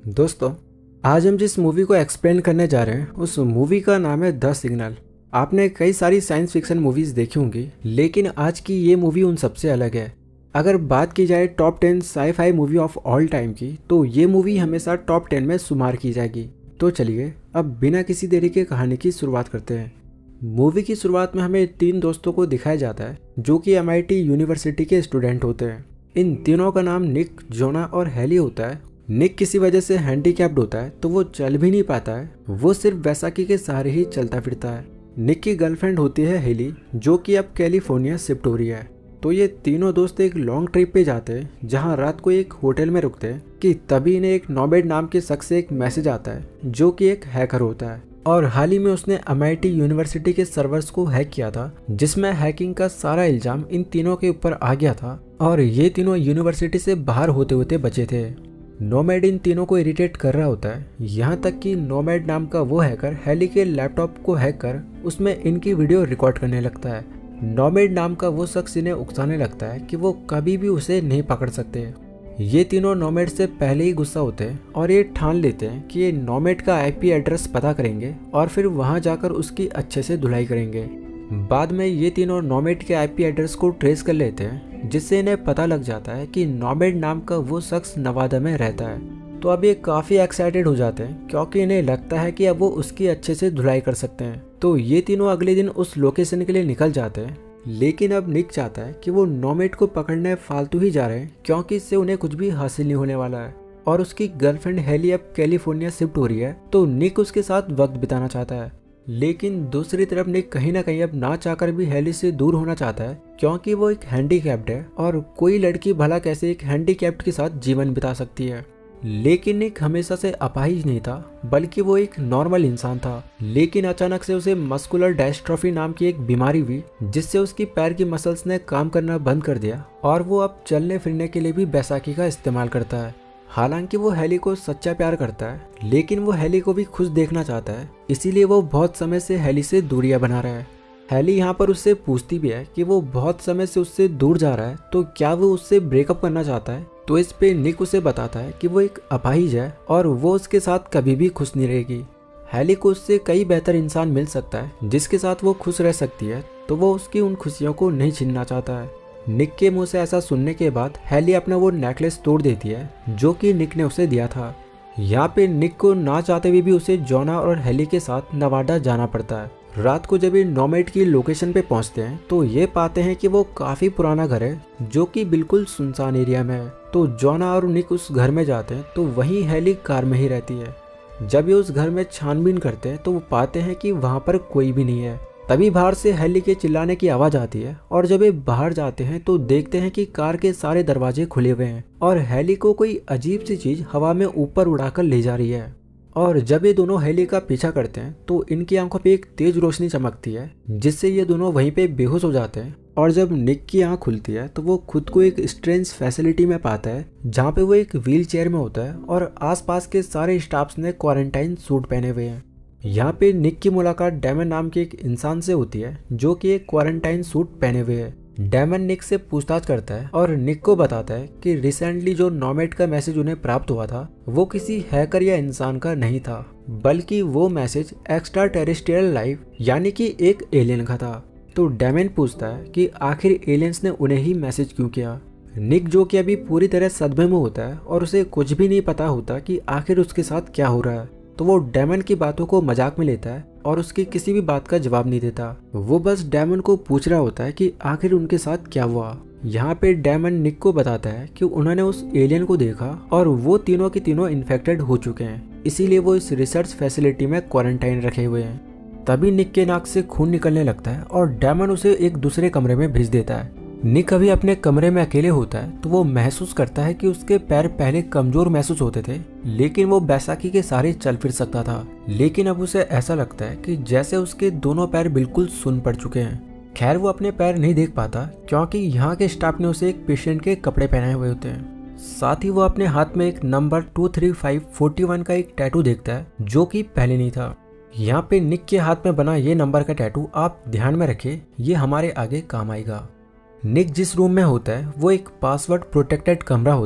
दोस्तों, आज हम जिस मूवी को एक्सप्लेन करने जा रहे हैं उस मूवी का नाम है द सिग्नल। आपने कई सारी साइंस फिक्शन मूवीज देखी होंगी, लेकिन आज की ये मूवी उन सबसे अलग है। अगर बात की जाए top 10 sci-fi movie of all time की, तो ये मूवी हमेशा टॉप 10 में शुमार की जाएगी। तो चलिए अब बिना किसी देरी के कहानी की शुरुआत करते हैं। मूवी की शुरुआत में हमें तीन दोस्तों को दिखाया जाता है जो कि MIT यूनिवर्सिटी के स्टूडेंट होते हैं। इन तीनों का नाम निक, जोना और हेली होता है। निक किसी वजह से हैंडीकैप्ड होता है, तो वो चल भी नहीं पाता है, वो सिर्फ बैसाखी के सहारे ही चलता फिरता है। निक की गर्लफ्रेंड होती है हेली, जो कि अब कैलिफोर्निया शिफ्ट हो रही है। तो ये तीनों दोस्त एक लॉन्ग ट्रिप पे जाते हैं, जहां रात को एक होटल में रुकते हैं कि तभी इन्हें एक नोबेड नाम के शख्स से एक मैसेज आता है, जो कि एक हैकर होता है और हाल ही में उसने MIT यूनिवर्सिटी के सर्वर्स को हैक किया था, जिसमें हैकिंग का सारा इल्जाम इन तीनों के ऊपर आ गया था और ये तीनों यूनिवर्सिटी से बाहर होते होते बचे थे। नोमैड इन तीनों को इरिटेट कर रहा होता है, यहाँ तक कि नोमैड नाम का वो हैकर हेली के लैपटॉप को हैक कर उसमें इनकी वीडियो रिकॉर्ड करने लगता है। नोमैड नाम का वो शख्स इन्हें उकसाने लगता है कि वो कभी भी उसे नहीं पकड़ सकते। ये तीनों नोमैड से पहले ही गुस्सा होते हैं और ये ठान लेते हैं कि ये नोमैड का IP एड्रेस पता करेंगे और फिर वहां जाकर उसकी अच्छे से धुलाई करेंगे। बाद में ये तीनों नोमैड के IP एड्रेस को ट्रेस कर लेते हैं, जिससे इन्हें पता लग जाता है कि नोमैड नाम का वो शख्स नवादा में रहता है। तो अब ये काफ़ी एक्साइटेड हो जाते हैं, क्योंकि इन्हें लगता है कि अब वो उसकी अच्छे से धुलाई कर सकते हैं। तो ये तीनों अगले दिन उस लोकेशन के लिए निकल जाते हैं, लेकिन अब निक चाहता है कि वो नोमैड को पकड़ने फालतू ही जा रहे हैं, क्योंकि इससे उन्हें कुछ भी हासिल नहीं होने वाला है। और उसकी गर्लफ्रेंड हेली अब कैलिफोर्निया शिफ्ट हो रही है, तो निक उसके साथ वक्त बिताना चाहता है। लेकिन दूसरी तरफ निक कहीं ना कहीं अब ना चाहकर भी हेली से दूर होना चाहता है, क्योंकि वो एक हैंडीकैप्ड है और कोई लड़की भला कैसे एक हैंडीकैप्ड के साथ जीवन बिता सकती है। लेकिन निक हमेशा से अपाहिज नहीं था, बल्कि वो एक नॉर्मल इंसान था। लेकिन अचानक से उसे मस्कुलर डायस्ट्रोफी नाम की एक बीमारी हुई, जिससे उसकी पैर की मसल्स ने काम करना बंद कर दिया और वो अब चलने फिरने के लिए भी बैसाखी का इस्तेमाल करता है। हालांकि वो हेली को सच्चा प्यार करता है, लेकिन वो हेली को भी खुश देखना चाहता है, इसीलिए वो बहुत समय से हेली से दूरियां बना रहा है। हेली यहाँ पर उससे पूछती भी है कि वो बहुत समय से उससे दूर जा रहा है, तो क्या वो उससे ब्रेकअप करना चाहता है। तो इस पे निक उसे बताता है कि वो एक अपाहिज है और वो उसके साथ कभी भी खुश नहीं रहेगी। हेली को उससे कई बेहतर इंसान मिल सकता है जिसके साथ वो खुश रह सकती है, तो वो उसकी उन खुशियों को नहीं छीनना चाहता है। निक के मुंह से ऐसा सुनने के बाद हेली अपना वो नेकलेस तोड़ देती है, जो कि निक ने उसे दिया था। यहाँ पे निक को ना चाहते हुए भी उसे जोना और हेली के साथ नवादा जाना पड़ता है। रात को जब ये नोमैड की लोकेशन पे पहुंचते हैं, तो ये पाते हैं कि वो काफी पुराना घर है, जो कि बिल्कुल सुनसान एरिया में है। तो जोना और निक उस घर में जाते हैं, तो वहीं हेली कार में ही रहती है। जब ये उस घर में छानबीन करते हैं, तो वो पाते हैं कि वहां पर कोई भी नहीं है। तभी बाहर से हेली के चिल्लाने की आवाज आती है और जब ये बाहर जाते हैं तो देखते हैं कि कार के सारे दरवाजे खुले हुए हैं और हेली को कोई अजीब सी चीज हवा में ऊपर उड़ाकर ले जा रही है। और जब ये दोनों हेली का पीछा करते हैं, तो इनकी आंखों पे एक तेज रोशनी चमकती है, जिससे ये दोनों वहीं पे बेहोश हो जाते हैं। और जब निक की आंख खुलती है, तो वो खुद को एक स्ट्रेंज फैसिलिटी में पाता है, जहाँ पे वो एक व्हील चेयर में होता है और आसपास के सारे स्टाफ्स ने क्वारंटाइन सूट पहने हुए हैं। यहाँ पे निक की मुलाकात डैमन नाम के एक इंसान से होती है, जो कि एक क्वारंटाइन सूट पहने हुए है। डैमन निक से पूछताछ करता है और निक को बताता है कि रिसेंटली जो नोमैड का मैसेज उन्हें प्राप्त हुआ था, वो किसी हैकर या इंसान का नहीं था, बल्कि वो मैसेज एक्स्ट्रा टेरेस्ट्रियल लाइफ यानी कि एक एलियन का था। तो डैमन पूछता है कि आखिर एलियंस ने उन्हें ही मैसेज क्यों किया। निक, जो कि अभी पूरी तरह सदमे में होता है और उसे कुछ भी नहीं पता होता कि आखिर उसके साथ क्या हो रहा है, तो वो डैमन की बातों को मजाक में लेता है और उसकी किसी भी बात का जवाब नहीं देता। वो बस डैमन को पूछ रहा होता है कि आखिर उनके साथ क्या हुआ। यहाँ पे डैमन निक को बताता है कि उन्होंने उस एलियन को देखा और वो तीनों के तीनों इन्फेक्टेड हो चुके हैं, इसीलिए वो इस रिसर्च फैसिलिटी में क्वारंटाइन रखे हुए हैं। तभी निक के नाक से खून निकलने लगता है और डैमन उसे एक दूसरे कमरे में भेज देता है। निक अभी अपने कमरे में अकेले होता है, तो वो महसूस करता है कि उसके पैर पहले कमजोर महसूस होते थे, लेकिन वो बैसाखी के सहारे चल फिर सकता था। लेकिन अब उसे ऐसा लगता है कि जैसे उसके दोनों पैर बिल्कुल सुन्न पड़ चुके हैं। खैर, वो अपने पैर नहीं देख पाता, क्योंकि यहाँ के स्टाफ ने उसे एक पेशेंट के कपड़े पहनाए हुए होते हैं। साथ ही वो अपने हाथ में एक नंबर 23541 का एक टैटू देखता है, जो कि पहले नहीं था। यहाँ पे निक के हाथ में बना ये नंबर का टैटू आप ध्यान में रखें, ये हमारे आगे काम आएगा। निक जिस रूम में होता है वो एक पासवर्ड प्रोटेक्टेड कमरा होता है,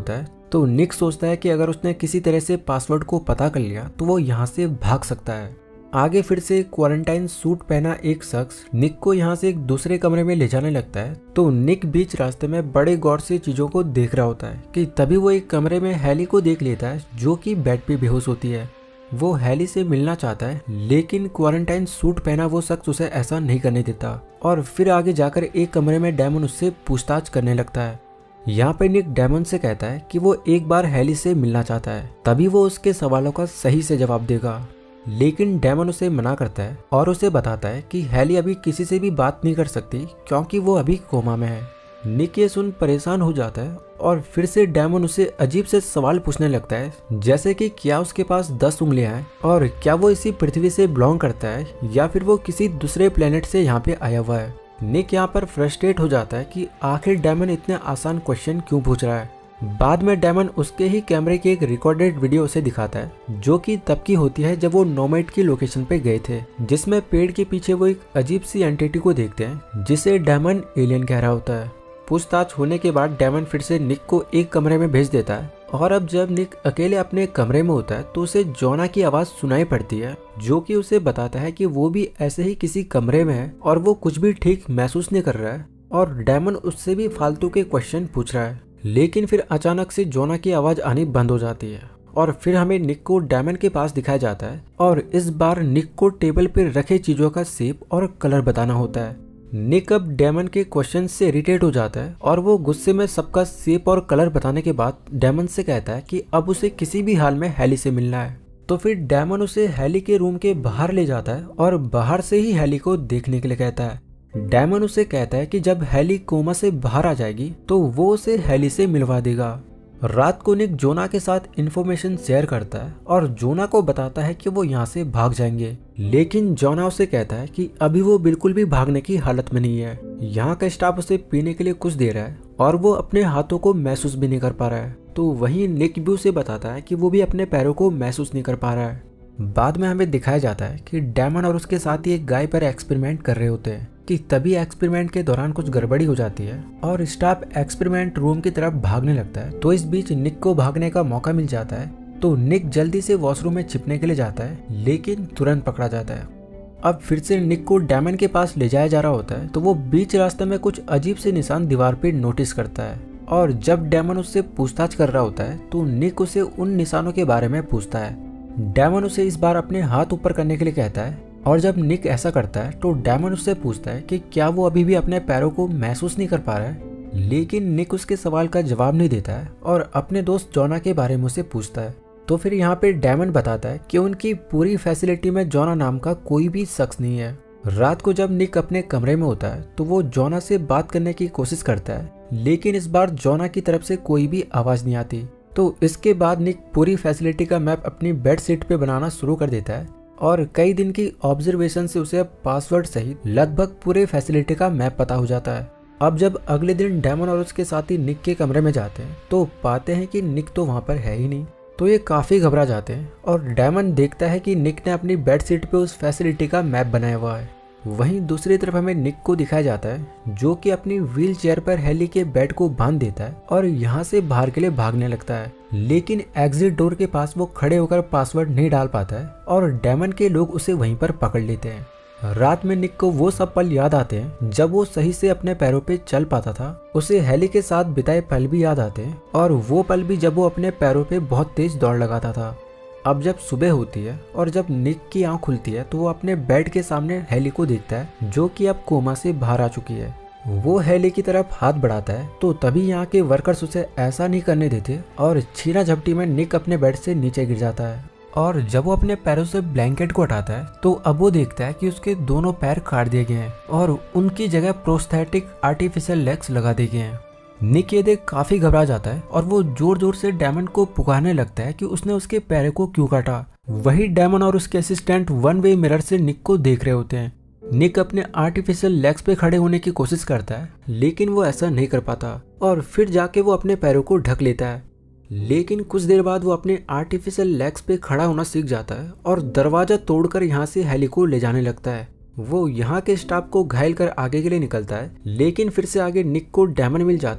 तो निक सोचता है कि अगर उसने किसी तरह से पासवर्ड को पता कर लिया तो वो यहाँ से भाग सकता है। आगे फिर से क्वारंटाइन सूट पहना एक शख्स निक को यहाँ से एक दूसरे कमरे में ले जाने लगता है। तो निक बीच रास्ते में बड़े गौर से चीजों को देख रहा होता है कि तभी वो एक कमरे में हैली को देख लेता है जो कि बेड पे बेहोश होती है। वो हैली से मिलना चाहता है लेकिन क्वारंटाइन सूट पहना वो शख्स उसे ऐसा नहीं करने देता और फिर आगे जाकर एक कमरे में डेमन उससे पूछताछ करने लगता है। यहाँ पे निक डेमन से कहता है कि वो एक बार हैली से मिलना चाहता है, तभी वो उसके सवालों का सही से जवाब देगा। लेकिन डेमन उसे मना करता है और उसे बताता है कि हैली अभी किसी से भी बात नहीं कर सकती क्योंकि वो अभी कोमा में है। निक ये सुन परेशान हो जाता है और फिर से डेमन उसे अजीब से सवाल पूछने लगता है, जैसे कि क्या उसके पास 10 उंगलियां हैं और क्या वो इसी पृथ्वी से बिलोंग करता है या फिर वो किसी दूसरे प्लेनेट से यहाँ पे आया हुआ है। निक यहाँ पर फ्रस्ट्रेट हो जाता है कि आखिर डेमन इतने आसान क्वेश्चन क्यों पूछ रहा है। बाद में डेमन उसके ही कैमरे की एक रिकॉर्डेड वीडियो उसे दिखाता है जो कि तब की होती है जब वो नोमैड की लोकेशन पे गए थे, जिसमें पेड़ के पीछे वो एक अजीब सी एंटिटी को देखते हैं जिसे डेमन एलियन कह रहा होता है। पूछताछ होने के बाद डेमन फिर से निक को एक कमरे में भेज देता है और अब जब निक अकेले अपने कमरे में होता है तो उसे जोना की आवाज सुनाई पड़ती है जो कि उसे बताता है कि वो भी ऐसे ही किसी कमरे में है और वो कुछ भी ठीक महसूस नहीं कर रहा है और डेमन उससे भी फालतू के क्वेश्चन पूछ रहा है। लेकिन फिर अचानक से जोना की आवाज आनी बंद हो जाती है और फिर हमें निक को डेमन के पास दिखाया जाता है और इस बार निक को टेबल पर रखे चीजों का शेप और कलर बताना होता है। निक अब डेमन के क्वेश्चन से इरिटेट हो जाता है और वो गुस्से में सबका शेप और कलर बताने के बाद डेमन से कहता है कि अब उसे किसी भी हाल में हैली से मिलना है। तो फिर डेमन उसे हैली के रूम के बाहर ले जाता है और बाहर से ही हैली को देखने के लिए कहता है। डेमन उसे कहता है कि जब हैली कोमा से बाहर आ जाएगी तो वो उसे हैली से मिलवा देगा। रात को निक जोना के साथ इन्फॉर्मेशन शेयर करता है और जोना को बताता है कि वो यहाँ से भाग जाएंगे, लेकिन जोना उसे कहता है कि अभी वो बिल्कुल भी भागने की हालत में नहीं है। यहाँ का स्टाफ उसे पीने के लिए कुछ दे रहा है और वो अपने हाथों को महसूस भी नहीं कर पा रहा है। तो वहीं निक भी उसे बताता है कि वो भी अपने पैरों को महसूस नहीं कर पा रहा है। बाद में हमें दिखाया जाता है कि डेमन और उसके साथ ही एक गाय पर एक्सपेरिमेंट कर रहे होते हैं कि तभी एक्सपेरिमेंट के दौरान कुछ गड़बड़ी हो जाती है और स्टाफ एक्सपेरिमेंट रूम की तरफ भागने लगता है। तो इस बीच निक को भागने का मौका मिल जाता है तो निक जल्दी से वॉशरूम में छिपने के लिए जाता है लेकिन तुरंत पकड़ा जाता है। अब फिर से निक को डेमन के पास ले जाया जा रहा होता है तो वो बीच रास्ते में कुछ अजीब से निशान दीवार पे नोटिस करता है और जब डेमन उससे पूछताछ कर रहा होता है तो निक उसे उन निशानों के बारे में पूछता है। डेमन उसे इस बार अपने हाथ ऊपर करने के लिए कहता है और जब निक ऐसा करता है तो डेमन उससे पूछता है कि क्या वो अभी भी अपने पैरों को महसूस नहीं कर पा रहा है, लेकिन निक उसके सवाल का जवाब नहीं देता है और अपने दोस्त जोना के बारे में उसे पूछता है। तो फिर यहाँ पे डेमन बताता है कि उनकी पूरी फैसिलिटी में जोना नाम का कोई भी शख्स नहीं है। रात को जब निक अपने कमरे में होता है तो वो जोना से बात करने की कोशिश करता है लेकिन इस बार जोना की तरफ से कोई भी आवाज नहीं आती। तो इसके बाद निक पूरी फैसिलिटी का मैप अपनी बेड शीट पे बनाना शुरू कर देता है और कई दिन की ऑब्जर्वेशन से उसे पासवर्ड सहित लगभग पूरे फैसिलिटी का मैप पता हो जाता है। अब जब अगले दिन डेमन और उसके साथी निक के कमरे में जाते हैं तो पाते हैं कि निक तो वहाँ पर है ही नहीं। तो ये काफी घबरा जाते हैं और डेमन देखता है कि निक ने अपनी बेड शीट पे उस फैसिलिटी का मैप बनाया हुआ है। वहीं दूसरी तरफ हमें निक को दिखाया जाता है जो कि अपनी व्हील चेयर पर हैली के बेड को बांध देता है और यहाँ से बाहर के लिए भागने लगता है, लेकिन एग्जिट डोर के पास वो खड़े होकर पासवर्ड नहीं डाल पाता है और डेमन के लोग उसे वहीं पर पकड़ लेते हैं। रात में निक को वो सब पल याद आते हैं जब वो सही से अपने पैरों पे चल पाता था। उसे हैली के साथ बिताए पल भी याद आते हैं और वो पल भी जब वो अपने पैरों पे बहुत तेज दौड़ लगाता था। अब जब सुबह होती है और जब निक की आंख खुलती है तो वो अपने बेड के सामने हैली को देखता है जो कि अब कोमा से बाहर आ चुकी है। वो हैली की तरफ हाथ बढ़ाता है तो तभी यहाँ के वर्कर्स उसे ऐसा नहीं करने देते और छीना झपटी में निक अपने बेड से नीचे गिर जाता है और जब वो अपने पैरों से ब्लैंकेट को हटाता है तो अब वो देखता है कि उसके दोनों पैर काट दिए गए हैं और उनकी जगह प्रोस्थेटिक आर्टिफिशियल लेग्स लगा दिए गए हैं। निक ये देख काफी घबरा जाता है और वो जोर जोर से डेमन को पुकारने लगता है कि उसने उसके पैरों को क्यों काटा। वही डेमन और उसके असिस्टेंट वन वे मिरर से निक को देख रहे होते हैं। निक अपने आर्टिफिशियल लेग्स पे खड़े होने की कोशिश करता है लेकिन वो ऐसा नहीं कर पाता और फिर जाके वो अपने पैरों को ढक लेता है। लेकिन कुछ देर बाद वो अपने आर्टिफिशियल लेग्स पे खड़ा होना सीख जाता है और दरवाजा तोड़कर यहाँ से हैली को ले जाने लगता है। वो यहाँ के स्टाफ को घायल कर आगे के लिए निकलता है लेकिन फिर से आगे निक को डेमन मिल जाता है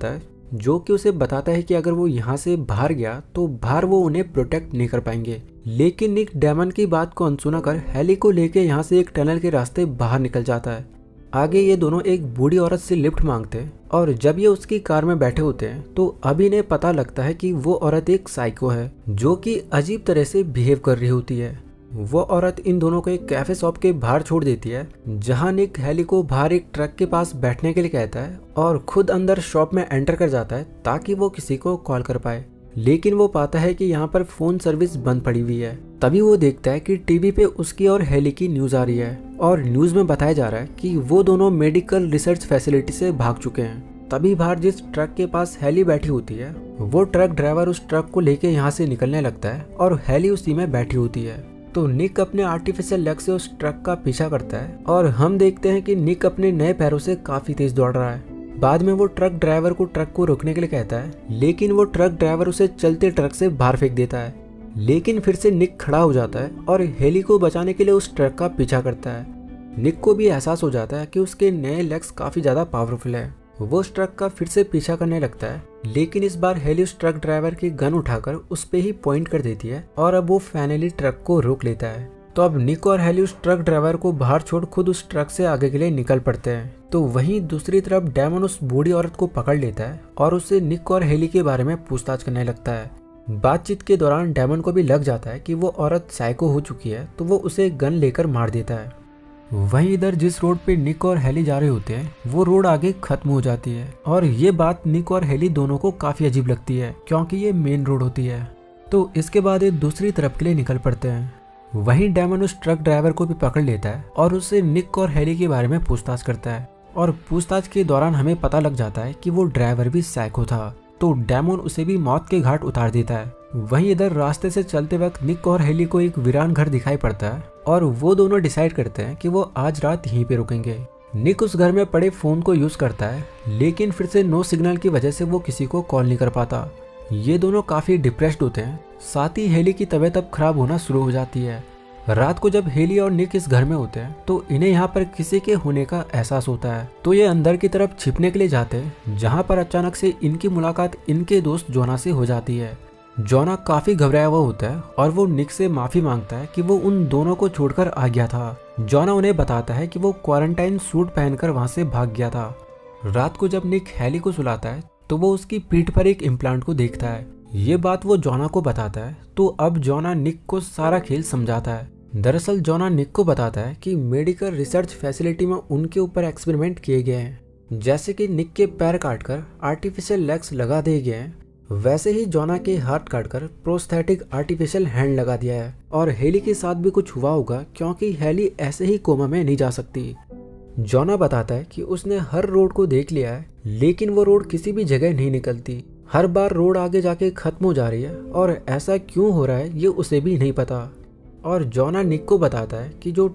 जो कि उसे बताता है कि अगर वो यहाँ से बाहर गया तो बाहर वो उन्हें प्रोटेक्ट नहीं कर पाएंगे। लेकिन निक डेमन की बात को अनसुना कर हेली को लेके यहाँ से एक टनल के रास्ते बाहर निकल जाता है। आगे ये दोनों एक बूढ़ी औरत से लिफ्ट मांगते हैं और जब ये उसकी कार में बैठे होते हैं तो अभी इन्हें पता लगता है कि वो औरत एक साइको है जो कि अजीब तरह से बिहेव कर रही होती है। वो औरत इन दोनों को एक कैफे शॉप के बाहर छोड़ देती है जहां निक हेली को बाहर एक ट्रक के पास बैठने के लिए कहता है और खुद अंदर शॉप में एंटर कर जाता है ताकि वो किसी को कॉल कर पाए। लेकिन वो पाता है कि यहाँ पर फोन सर्विस बंद पड़ी हुई है। तभी वो देखता है कि टीवी पे उसकी और हेली की न्यूज आ रही है और न्यूज में बताया जा रहा है कि वो दोनों मेडिकल रिसर्च फैसिलिटी से भाग चुके हैं। तभी बाहर जिस ट्रक के पास हेली बैठी होती है वो ट्रक ड्राइवर उस ट्रक को लेके यहाँ से निकलने लगता है और हेली उसी में बैठी होती है। तो निक अपने आर्टिफिशियल लेग से उस ट्रक का पीछा करता है और हम देखते हैं कि निक अपने नए पैरों से काफी तेज दौड़ रहा है। बाद में वो ट्रक ड्राइवर को ट्रक को रोकने के लिए कहता है लेकिन वो ट्रक ड्राइवर उसे चलते ट्रक से बाहर फेंक देता है। लेकिन फिर से निक खड़ा हो जाता है और हेली को बचाने के लिए उस ट्रक का पीछा करता है। निक को भी एहसास हो जाता है कि उसके नए लेग्स काफी ज्यादा पावरफुल है। वो उस ट्रक का फिर से पीछा करने लगता है लेकिन इस बार हेली उस ट्रक ड्राइवर की गन उठाकर उस पे ही पॉइंट कर देती है और अब वो फाइनली ट्रक को रोक लेता है। तो अब निक और हेली उस ट्रक ड्राइवर को बाहर छोड़ खुद उस ट्रक से आगे के लिए निकल पड़ते हैं। तो वहीं दूसरी तरफ डेमन उस बूढ़ी औरत को पकड़ लेता है और उससे निक और हेली के बारे में पूछताछ करने लगता है। बातचीत के दौरान डेमन को भी लग जाता है कि वो औरत साइको हो चुकी है तो वो उसे गन लेकर मार देता है। वहीं इधर जिस रोड पे निक और हेली जा रहे होते हैं वो रोड आगे खत्म हो जाती है और ये बात निक और हेली दोनों को काफी अजीब लगती है क्योंकि ये मेन रोड होती है। तो इसके बाद ये दूसरी तरफ के लिए निकल पड़ते हैं। वहीं डेमन उस ट्रक ड्राइवर को भी पकड़ लेता है और उससे निक और हेली के बारे में पूछताछ करता है और पूछताछ के दौरान हमें पता लग जाता है कि वो ड्राइवर भी साइको था। तो डेमन उसे भी मौत के घाट उतार देता है। वहीं इधर रास्ते से चलते वक्त निक और हेली को एक वीरान घर दिखाई पड़ता है और वो दोनों डिसाइड करते हैं कि वो आज रात यहीं पे रुकेंगे। निक उस घर में पड़े फोन को यूज करता है लेकिन फिर से नो सिग्नल की वजह से वो किसी को कॉल नहीं कर पाता। ये दोनों काफी डिप्रेस्ड होते हैं। साथ ही हेली की तबीयत अब खराब होना शुरू हो जाती है। रात को जब हेली और निक इस घर में होते हैं तो इन्हें यहाँ पर किसी के होने का एहसास होता है। तो ये अंदर की तरफ छिपने के लिए जाते हैं जहाँ पर अचानक से इनकी मुलाकात इनके दोस्त जोना से हो जाती है। जोना काफी घबराया हुआ होता है और वो निक से माफी मांगता है कि वो उन दोनों को छोड़कर आ गया था। जोना उन्हें बताता है कि वो क्वारंटाइन सूट पहनकर वहां से भाग गया था। रात को जब निक हेली को सुलाता है तो वो उसकी पीठ पर एक इम्प्लांट को देखता है। ये बात वो जोना को बताता है। तो अब जोना निक को सारा खेल समझाता है। दरअसल जोना निक को बताता है कि मेडिकल रिसर्च फैसिलिटी में उनके ऊपर एक्सपेरिमेंट किए गए हैं। जैसे कि निक के पैर काटकर आर्टिफिशियल लेग्स लगा दिए गए हैं वैसे ही जोना के हाथ काटकर प्रोस्थेटिक आर्टिफिशियल हैंड लगा दिया है। और हेली के साथ भी कुछ हुआ होगा क्योंकि हेली ऐसे ही कोमा में नहीं जा सकती। जोना बताता है कि उसने हर रोड को देख लिया है लेकिन वो रोड किसी भी जगह नहीं निकलती। हर बार रोड आगे जाके खत्म हो जा रही है और ऐसा क्यों हो रहा है ये उसे भी नहीं पता। और जोना निक को बताता है कि जो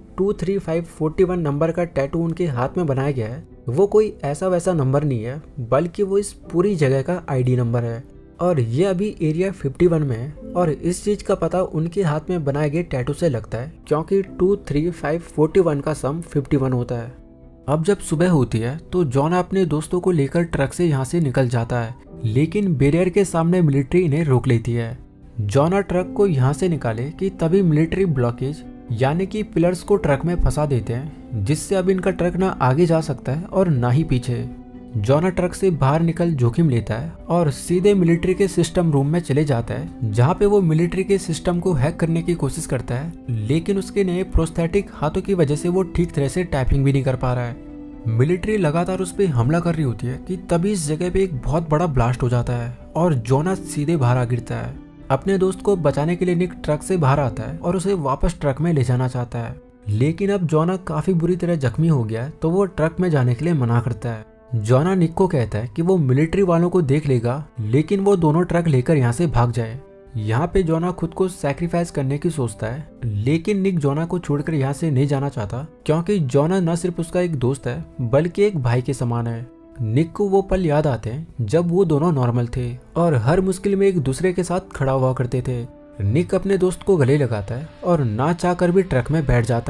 23541 नंबर का टैटू उनके हाथ में बनाया गया है वो कोई ऐसा वैसा नंबर नहीं है बल्कि वो इस पूरी जगह का आईडी नंबर है और ये अभी एरिया 51 में है। और इस चीज का पता उनके हाथ में बनाए गए टैटू से लगता है क्योंकि 23541 का सम 51 होता है। अब जब सुबह होती है तो जोना अपने दोस्तों को लेकर ट्रक से यहाँ से निकल जाता है लेकिन बैरियर के सामने मिलिट्री इन्हें रोक लेती है। जोना ट्रक को यहाँ से निकाले कि तभी मिलिट्री ब्लॉकेज यानी कि पिलर्स को ट्रक में फंसा देते हैं जिससे अब इनका ट्रक ना आगे जा सकता है और ना ही पीछे। जोना ट्रक से बाहर निकल जोखिम लेता है और सीधे मिलिट्री के सिस्टम रूम में चले जाता है जहाँ पे वो मिलिट्री के सिस्टम को हैक करने की कोशिश करता है लेकिन उसके नए प्रोस्थेटिक हाथों की वजह से वो ठीक तरह से टाइपिंग भी नहीं कर पा रहा है। मिलिट्री लगातार उस पर हमला कर रही होती है कि तभी इस जगह पे एक बहुत बड़ा ब्लास्ट हो जाता है और जोना सीधे बाहर आ गिरता है। अपने दोस्त को बचाने के लिए निक ट्रक से बाहर आता है और उसे वापस ट्रक में ले जाना चाहता है लेकिन अब जोना काफी बुरी तरह जख्मी हो गया है तो वो ट्रक में जाने के लिए मना करता है। जोना निक को कहता है कि वो मिलिट्री वालों को देख लेगा लेकिन वो दोनों ट्रक लेकर यहाँ से भाग जाए। यहाँ पे जोना खुद को सैक्रिफाइस करने की सोचता है लेकिन निक जोना को छोड़कर यहाँ से नहीं जाना चाहता क्योंकि जोना न सिर्फ उसका एक दोस्त है बल्कि एक भाई के समान है। निक को वो पल याद आते हैं जब वो दोनों नॉर्मल थे और हर मुश्किल में एक दूसरे के साथ खड़ा हुआ करते थे। निक अपने दोस्त को गले लगाता है और ना चाहकर भी ट्रक में बैठ जाता है। तो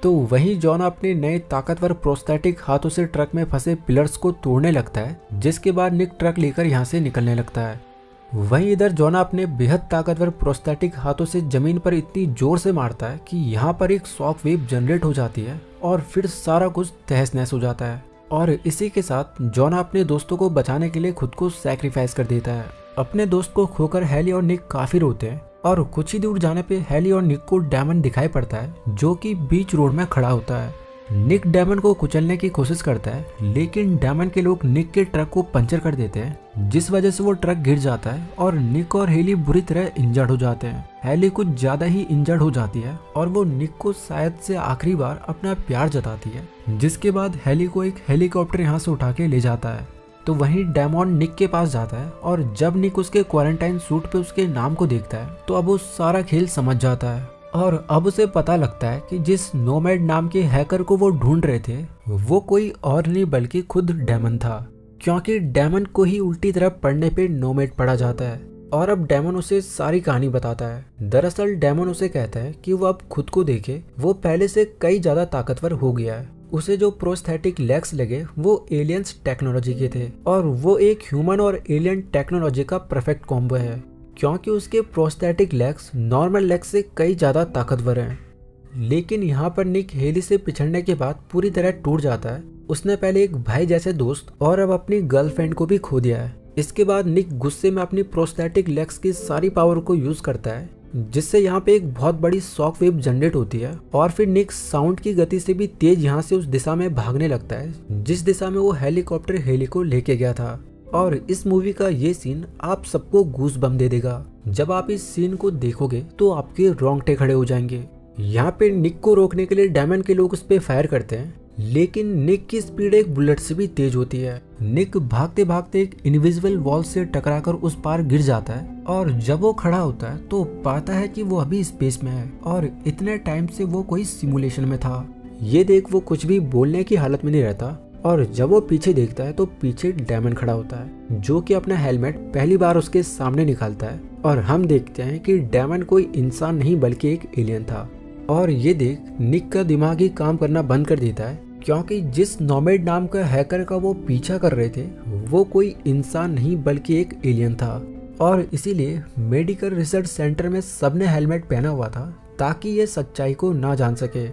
तो वहीं जॉन अपने नए ताकतवर प्रोस्थेटिक हाथों से ट्रक में फंसे पिलर्स को तोड़ने लगता है, जिसके बाद निक ट्रक लेकर यहाँ से निकलने लगता है। वहीं इधर जोना अपने बेहद ताकतवर प्रोस्थेटिक हाथों से जमीन पर इतनी जोर से मारता है कि यहाँ पर एक शॉक वेव जनरेट हो जाती है और फिर सारा कुछ तहस नहस हो जाता है। और इसी के साथ जोना अपने दोस्तों को बचाने के लिए खुद को सैक्रिफाइस कर देता है। अपने दोस्त को खोकर हैली और निक काफी रोते हैं और कुछ ही दूर जाने पे हैली और निक को डैमन दिखाई पड़ता है, जो कि बीच रोड में खड़ा होता है। निक डैमन को कुचलने की कोशिश करता है, लेकिन डैमन के लोग निक के ट्रक को पंचर कर देते हैं, जिस वजह से वो ट्रक गिर जाता है और निक और हेली बुरी तरह इंजर्ड हो जाते हैं। हेली कुछ ज्यादा ही इंजर्ड हो जाती है और वो निक को शायद से आखिरी बार अपना प्यार जताती है, जिसके बाद हेली को एक हेलीकॉप्टर यहाँ से उठा के ले जाता है। तो वहीं डैमन निक के पास जाता है और जब निक उसके क्वारंटाइन सूट पे उसके नाम को देखता है तो अब वो सारा खेल समझ जाता है और अब उसे पता लगता है कि जिस नोमैड नाम के हैकर को वो ढूंढ रहे थे वो कोई और नहीं बल्कि खुद डैमन था, क्योंकि डैमन को ही उल्टी तरफ पढ़ने पे नोमैड पढ़ा जाता है। और अब डैमन उसे सारी कहानी बताता है। दरअसल डैमन उसे कहता है कि वो अब खुद को देखे, वो पहले से कई ज्यादा ताकतवर हो गया है। उसे जो प्रोस्थेटिक लेग्स लगे वो एलियंस टेक्नोलॉजी के थे और वो एक ह्यूमन और एलियन टेक्नोलॉजी का परफेक्ट कॉम्बो है, क्योंकि उसके प्रोस्थेटिक लेग्स नॉर्मल लेग्स से कई ज्यादा ताकतवर हैं। लेकिन यहाँ पर निक हेली से पिछड़ने के बाद पूरी तरह टूट जाता है। उसने पहले एक भाई जैसे दोस्त और अब अपनी गर्लफ्रेंड को भी खो दिया है। इसके बाद निक गुस्से में अपनी प्रोस्थेटिक लेग्स की सारी पावर को यूज करता है, जिससे यहाँ पे एक बहुत बड़ी शॉक वेव जनरेट होती है और फिर निक साउंड की गति से भी तेज यहाँ से उस दिशा में भागने लगता है जिस दिशा में वो हेलीकॉप्टर हेली को लेके गया था। और इस मूवी का ये सीन आप सबको गूस बम दे देगा। जब आप इस सीन को देखोगे तो आपके रोंगटे खड़े हो जाएंगे। यहाँ पे निक को रोकने के लिए डैमन के लोग उस पे फायर करते हैं, लेकिन निक की स्पीड एक बुलेट से भी तेज होती है। निक भागते भागते एक इनविजिबल वॉल से टकराकर उस पार गिर जाता है और जब वो खड़ा होता है तो पाता है कि वो अभी स्पेस में है और इतने टाइम से वो कोई सिमुलेशन में था। ये देख वो कुछ भी बोलने की हालत में नहीं रहता और जब वो पीछे देखता है तो पीछे डैमन खड़ा होता है, जो कि अपना हेलमेट पहली बार उसके सामने निकालता है और हम देखते हैं कि डैमन कोई इंसान नहीं बल्कि एक एलियन था। और ये देख निक का दिमाग ही काम करना बंद कर देता है, क्योंकि जिस नोमैड नाम का हैकर का वो पीछा कर रहे थे वो कोई इंसान नहीं बल्कि एक एलियन था। और इसीलिए मेडिकल रिसर्च सेंटर में सबने हेलमेट पहना हुआ था ताकि ये सच्चाई को ना जान सके।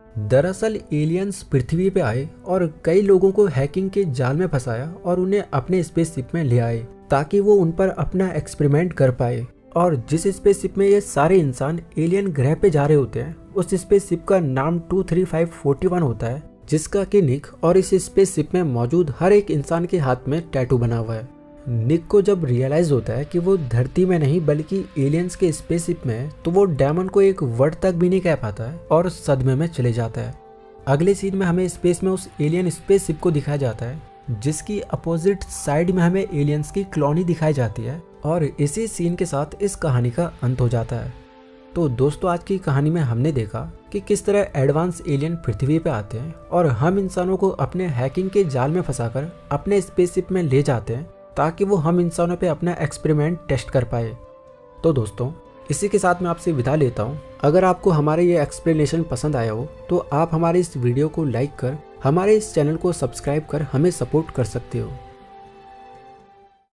दरअसल एलियंस पृथ्वी पे आए और कई लोगों को हैकिंग के जाल में फंसाया और उन्हें अपने स्पेसशिप में ले आए ताकि वो उन पर अपना एक्सपेरिमेंट कर पाए। और जिस स्पेसशिप में ये सारे इंसान एलियन ग्रह पे जा रहे होते हैं उस स्पेसशिप का नाम 23541 होता है, जिसका कि निक और इस स्पेसशिप में मौजूद हर एक इंसान के हाथ में टैटू बना हुआ है। निक को जब रियलाइज होता है कि वो धरती में नहीं बल्कि एलियंस के स्पेसशिप में है तो वो डैमन को एक वर्ड तक भी नहीं कह पाता है और सदमे में चले जाता है। अगले सीन में हमें स्पेस में उस एलियन स्पेसशिप को दिखाया जाता है, जिसकी अपोजिट साइड में हमें एलियंस की कॉलोनी दिखाई जाती है और इसी सीन के साथ इस कहानी का अंत हो जाता है। तो दोस्तों आज की कहानी में हमने देखा कि किस तरह एडवांस एलियन पृथ्वी पे आते हैं और हम इंसानों को अपने हैकिंग के जाल में फंसाकर अपने स्पेसशिप में ले जाते हैं ताकि वो हम इंसानों पे अपना एक्सपेरिमेंट टेस्ट कर पाए। तो दोस्तों इसी के साथ मैं आपसे विदा लेता हूँ। अगर आपको हमारे ये एक्सप्लेनेशन पसंद आया हो तो आप हमारे इस वीडियो को लाइक कर हमारे इस चैनल को सब्सक्राइब कर हमें सपोर्ट कर सकते हो।